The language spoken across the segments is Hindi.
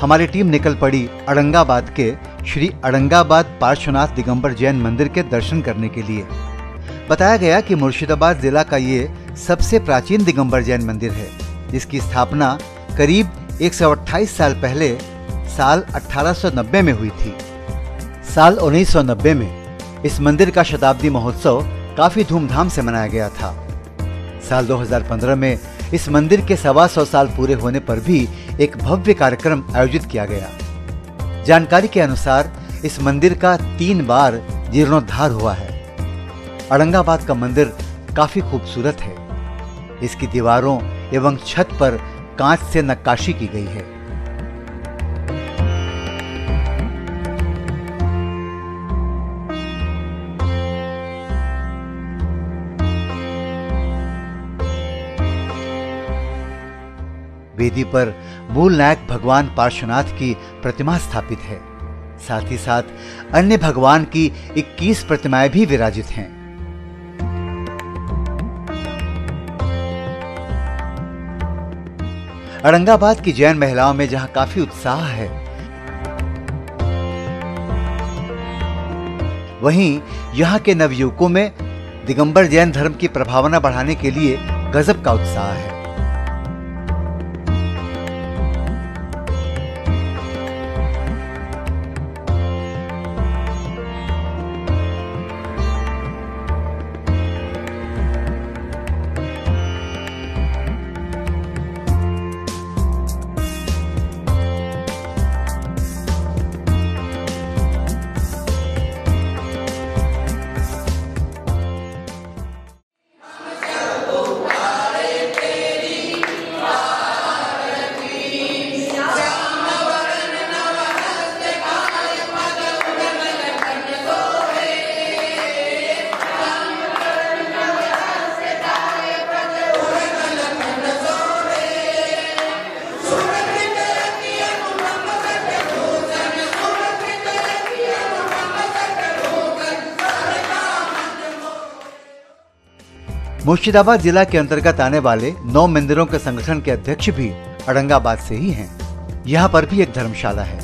हमारी टीम निकल पड़ी औरंगाबाद के श्री औरंगाबाद पार्श्वनाथ दिगंबर जैन मंदिर के दर्शन करने के लिए। बताया गया कि मुर्शिदाबाद जिला का ये सबसे प्राचीन दिगंबर जैन मंदिर है, जिसकी स्थापना करीब 128 साल पहले साल 1890 में हुई थी। साल 1990 में इस मंदिर का शताब्दी महोत्सव काफी धूमधाम से मनाया गया था। साल 2015 में इस मंदिर के 125 साल पूरे होने पर भी एक भव्य कार्यक्रम आयोजित किया गया। जानकारी के अनुसार इस मंदिर का 3 बार जीर्णोद्धार हुआ है। औरंगाबाद का मंदिर काफी खूबसूरत है। इसकी दीवारों एवं छत पर कांच से नक्काशी की गई है। वेदी पर मूल नायक भगवान पार्श्वनाथ की प्रतिमा स्थापित है। साथ ही साथ अन्य भगवान की 21 प्रतिमाएं भी विराजित हैं। औरंगाबाद की जैन महिलाओं में जहां काफी उत्साह है, वहीं यहां के नवयुवकों में दिगंबर जैन धर्म की प्रभावना बढ़ाने के लिए गजब का उत्साह है। मुर्शिदाबाद जिला के अंतर्गत आने वाले 9 मंदिरों के संगठन के अध्यक्ष भी औरंगाबाद से ही हैं। यहाँ पर भी एक धर्मशाला है।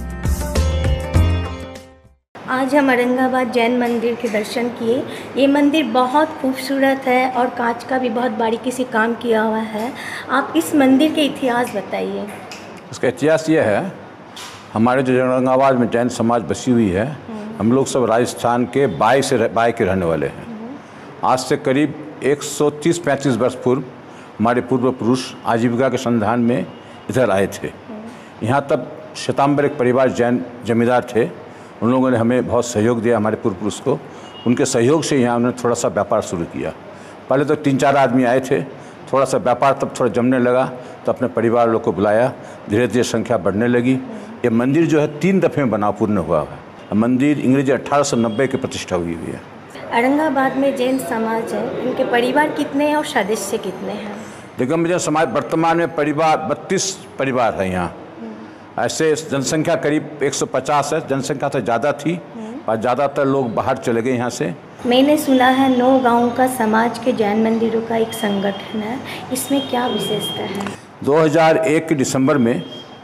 आज हम औरंगाबाद जैन मंदिर के दर्शन किए। ये मंदिर बहुत खूबसूरत है और कांच का भी बहुत बारीकी से काम किया हुआ है। आप इस मंदिर के इतिहास बताइए। इसका इतिहास ये है, हमारे जो औरंगाबाद में जैन समाज बसी हुई है, हम लोग सब राजस्थान के बाय के रहने वाले हैं। आज से करीब 130-135 वर्ष पूर्व हमारे पूर्व पुरुष आजीविका के संधान में इधर आए थे। यहाँ तब श्वेतांबर एक परिवार जैन जमींदार थे। उन लोगों ने हमें बहुत सहयोग दिया, हमारे पूर्व पुरुष को। उनके सहयोग से यहाँ उन्होंने थोड़ा सा व्यापार शुरू किया। पहले तो 3-4 आदमी आए थे, थोड़ा सा व्यापार तब थोड़ा जमने लगा तो अपने परिवार लोग को बुलाया, धीरे धीरे संख्या बढ़ने लगी। ये मंदिर जो है 3 दफ़े में बना पूर्ण हुआ है। मंदिर अंग्रेजी 1890 की प्रतिष्ठा हुई है। औरंगाबाद में जैन समाज है, इनके परिवार कितने हैं और सदस्य कितने हैं? दिगंबर जैन समाज वर्तमान में परिवार 32 परिवार है यहाँ। ऐसे जनसंख्या करीब 150 है। जनसंख्या तो ज़्यादा थी और ज़्यादातर लोग बाहर चले गए यहाँ से। मैंने सुना है 9 गाँव का समाज के जैन मंदिरों का एक संगठन है, इसमें क्या विशेषता है? 2001 के दिसंबर में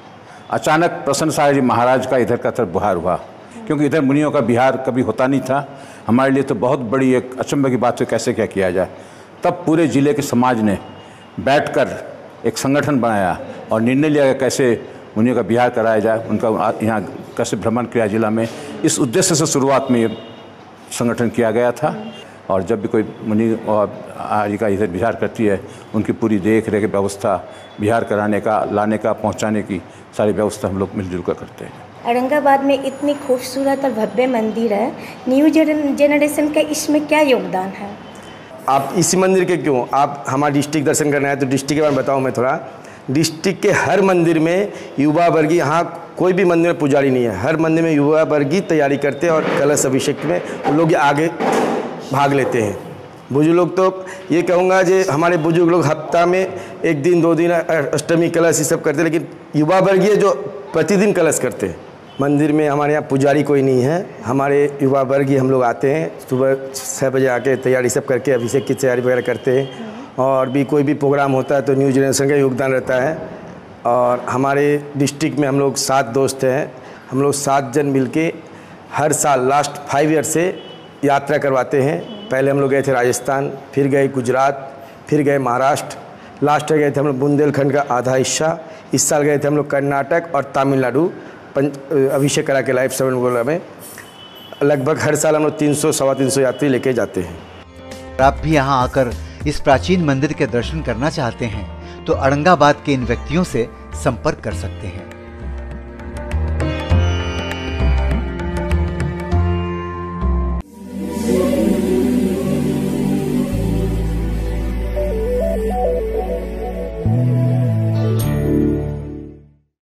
अचानक प्रसन्न साहब जी महाराज का इधर का तरफ बुहार हुआ, क्योंकि इधर मुनियों का बिहार कभी होता नहीं था। हमारे लिए तो बहुत बड़ी एक अचंभे की बात है, कैसे क्या किया जाए। तब पूरे ज़िले के समाज ने बैठकर एक संगठन बनाया और निर्णय लिया कि कैसे मुनियों का बिहार कराया जाए, उनका यहाँ कैसे भ्रमण किया जिला में। इस उद्देश्य से शुरुआत में ये संगठन किया गया था। और जब भी कोई मुनि और आजिका इधर बिहार करती है, उनकी पूरी देख रेख व्यवस्था, बिहार कराने का, लाने का, पहुँचाने की सारी व्यवस्था हम लोग मिलजुल कर करते हैं। औरंगाबाद में इतनी खूबसूरत और भव्य मंदिर है, न्यू जनरेशन का इसमें क्या योगदान है? आप इसी मंदिर के क्यों, आप हमारा डिस्ट्रिक्ट दर्शन करना है तो डिस्ट्रिक्ट के बारे में बताऊँ मैं थोड़ा। डिस्ट्रिक्ट के हर मंदिर में युवा वर्गीय, यहाँ कोई भी मंदिर में पुजारी नहीं है, हर मंदिर में युवा वर्गीय तैयारी करते हैं और कलश अभिषेक में उन लोग आगे भाग लेते हैं। बुजुर्ग लोग तो ये कहूँगा जो हमारे बुजुर्ग लोग हफ्ता में 1 दिन 2 दिन अष्टमी कलश ये सब करते हैं, लेकिन युवा वर्गीय जो प्रतिदिन कलश करते हैं। मंदिर में हमारे यहाँ पुजारी कोई नहीं है, हमारे युवा वर्ग ही हम लोग आते हैं, सुबह 6 बजे आके तैयारी सब करके अभिषेक की तैयारी वगैरह करते हैं। और भी कोई भी प्रोग्राम होता है तो न्यू जनरेशन का योगदान रहता है। और हमारे डिस्ट्रिक्ट में हम लोग 7 दोस्त हैं। हम लोग 7 जन मिलके हर साल लास्ट 5 ईयर से यात्रा करवाते हैं। पहले हम लोग गए थे राजस्थान, फिर गए गुजरात, फिर गए महाराष्ट्र, लास्ट गए थे हम लोग बुंदेलखंड का आधा हिस्सा। इस साल गए थे हम लोग कर्नाटक और तमिलनाडु अभिषेक करा के लाइफ सेवन गोला में। लगभग हर साल हम लोग 300-325 यात्री लेके जाते हैं। आप भी यहाँ आकर इस प्राचीन मंदिर के दर्शन करना चाहते हैं तो औरंगाबाद के इन व्यक्तियों से संपर्क कर सकते हैं।